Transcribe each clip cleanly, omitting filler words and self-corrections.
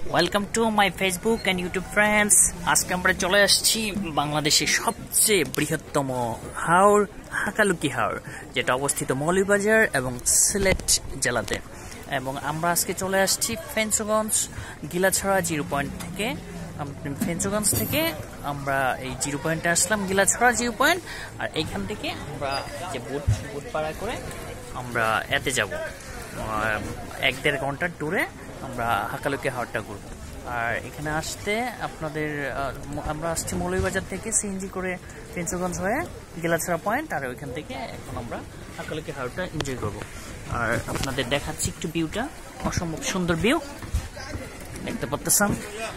Welcome to my Facebook and YouTube friends. আজকে আমরা চলে আসছি বাংলাদেশের সবচেয়ে বৃহত্তম হাওর হাকালুকি হাওর, যেটা অবস্থিত মৌলভীবাজার এবং সিলেট জেলাতে। এবং আমরা আজকে চলে আসছি ফেঞ্চুগঞ্জ গিলাছড়া জিরো পয়েন্ট থেকে। ফেঞ্চুগঞ্জ থেকে আমরা এই জিরো পয়েন্টে আসলাম, গিলাছড়া জিরো পয়েন্ট। আর এইখান থেকে আমরা যে বুট পাড়া করে আমরা এতে যাব, 1-1.5 ঘন্টার ট্যুরে আমরা হাকালুকি হাওরটা ঘুরবো। আর এখানে আসতে আপনাদের আমরা আসছি মৌলভীবাজার থেকে সিএনজি করে ফেঞ্চুগঞ্জ হয়ে গিলাছড়া পয়েন্ট, আর ওইখান থেকে এখন আমরা হাকালুকি হাওরটা এনজয় করবো। আর আপনাদের দেখাচ্ছি একটু ভিউটা, অসম্ভব সুন্দর ভিউ দেখতে পাচ্ছেন।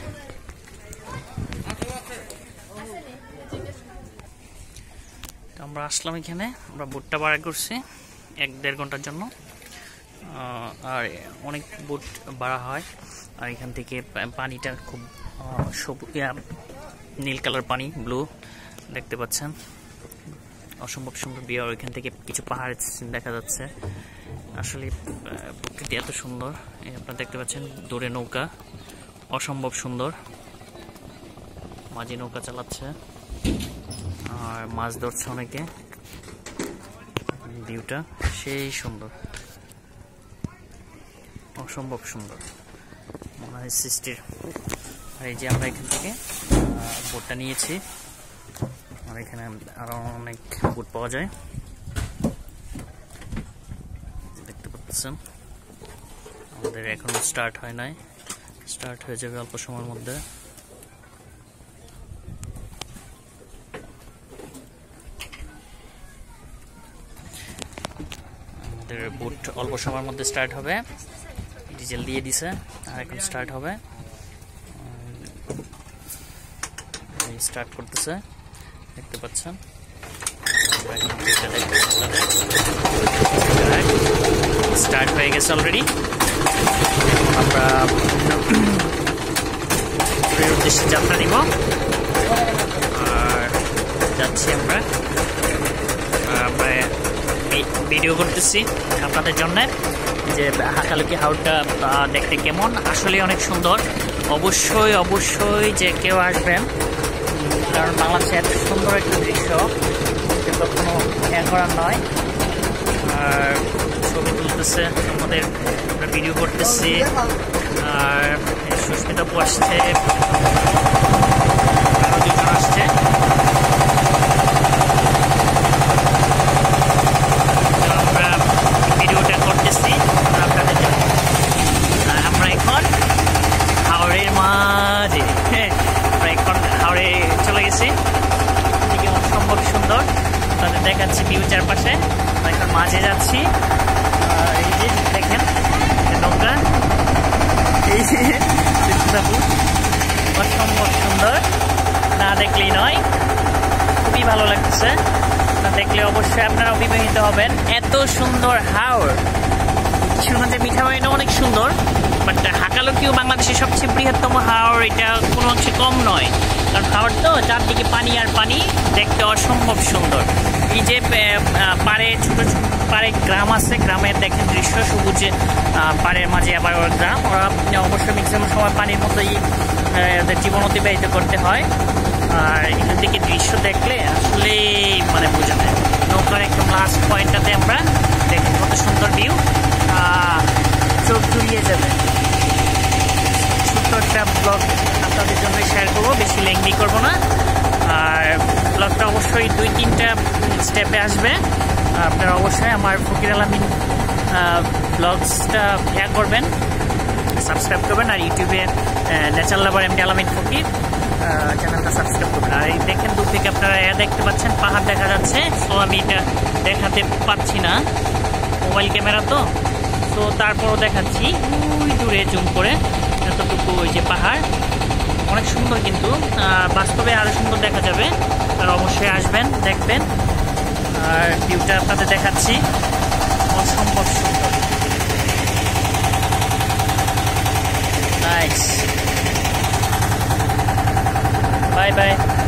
আমরা আসলাম এখানে, আমরা বুটটা ভাড়া করছি 1-1.5 ঘন্টার জন্য। আর অনেক বুট ভাড়া হয়। আর এখান থেকে পানিটা খুব নীল কালার পানি, ব্লু দেখতে পাচ্ছেন, অসম্ভব সুন্দর ভিউ। আর ওইখান থেকে কিছু পাহাড় দেখা যাচ্ছে। আসলে প্রকৃতি এত সুন্দর, আপনারা দেখতে পাচ্ছেন দূরে নৌকা, অসম্ভব সুন্দর, মাঝি নৌকা চালাচ্ছে আর মাছ ধরছে অনেকে। ভিউটা সেই সুন্দর, অসম্ভব সুন্দর, মনে হয় সৃষ্টির। আর এই যে আমরা এখান থেকে বোটটা নিয়েছি, আর এখানে আরো অনেক বোট পাওয়া যায় দেখতে পাচ্ছেন। আমাদের এখনো স্টার্ট হয় নাই, স্টার্ট হয়ে যাবে অল্প সময়ের মধ্যে। আমাদের বোট অল্প সময়ের মধ্যে স্টার্ট হবে, ডিজেল দিয়ে দিছে আর এখন স্টার্ট হবে, স্টার্ট করতেছে দেখতে পাচ্ছেন। স্টার্ট হয়ে গেছে অলরেডি। আমরা উদ্দেশ্যে যাত্রা দিব আর যাচ্ছি আমরা ভিডিও করতেছি আপনাদের জন্য যে হাকালুকি হাওরটা দেখতে কেমন। আসলে অনেক সুন্দর, অবশ্যই অবশ্যই যে কেউ আসবেন, কারণ বাংলাদেশে এত সুন্দর একটা দৃশ্য কখনো করার নয়। আর ছবি তুলতেছে আমাদের, আমরা ভিডিও করতেছি। আর সুস্মিতা আপু আসছে, আরো 2 জন আসছে। দেখাচ্ছি ভিউ চারপাশে, এখন মাঝে যাচ্ছি। এই যে দেখেন নৌকা, এই অসম্ভব সুন্দর, না দেখলেই নয়, খুবই ভালো লাগছে। না দেখলে অবশ্যই আপনারা অভিভূত হবেন। এত সুন্দর হাওর, শুনতে মিঠাবাড়িটা অনেক সুন্দর, বাট হাকালুকিও বাংলাদেশের সবচেয়ে বৃহত্তম হাওর, এটা কোনো অংশে কম নয়। কারণ হাওর তো চারদিকে পানি আর পানি, দেখতে অসম্ভব সুন্দর। এই যে পাড়ে ছোট ছোট পাড়ে গ্রাম আছে, গ্রামের দেখেন দৃশ্য, সবুজ পাড়ের মাঝে আবার ওর গ্রাম। ওরা অবশ্যই ম্যাক্সিমাম সময় পানির মতোই ওদের জীবন অতিবাহিত করতে হয়। আর এখান থেকে দৃশ্য দেখলে আসলে মানে বোঝা যায়। নৌকার একদম লাস্ট পয়েন্টটাতে আমরা দেখেন কত সুন্দর ভিউ, চোখ জুড়িয়ে যাবে। ছোট্ট একটা ব্লগ আপনাদের জন্য শেয়ার করবো, বেশি লেংদি করবো না। আর ব্লগটা অবশ্যই 2-3টা স্টেপে আসবে। আপনারা অবশ্যই আমার ফকির আলামিন ব্লগসটা করবেন, সাবস্ক্রাইব করবেন। আর ইউটিউবে ন্যাচারাল লাভার এমডি আলামিন ফকির চ্যানেলটা সাবস্ক্রাইব করবেন। আর এই দেখেন দূর থেকে আপনারা দেখতে পাচ্ছেন পাহাড় দেখা যাচ্ছে। তো আমি এটা দেখাতে পাচ্ছি না, মোবাইল ক্যামেরা তো তারপরও দেখাচ্ছি ওই দূরে জুম করে এতটুকু। ওই যে পাহাড় অনেক সুন্দর, কিন্তু বাস্তবে আরো সুন্দর দেখা যাবে। আর অবশ্যই আসবেন, দেখবেন। আর ভিউটা আপনাদের দেখাচ্ছি, অসম্ভব সুন্দর, নাইস। Bye bye.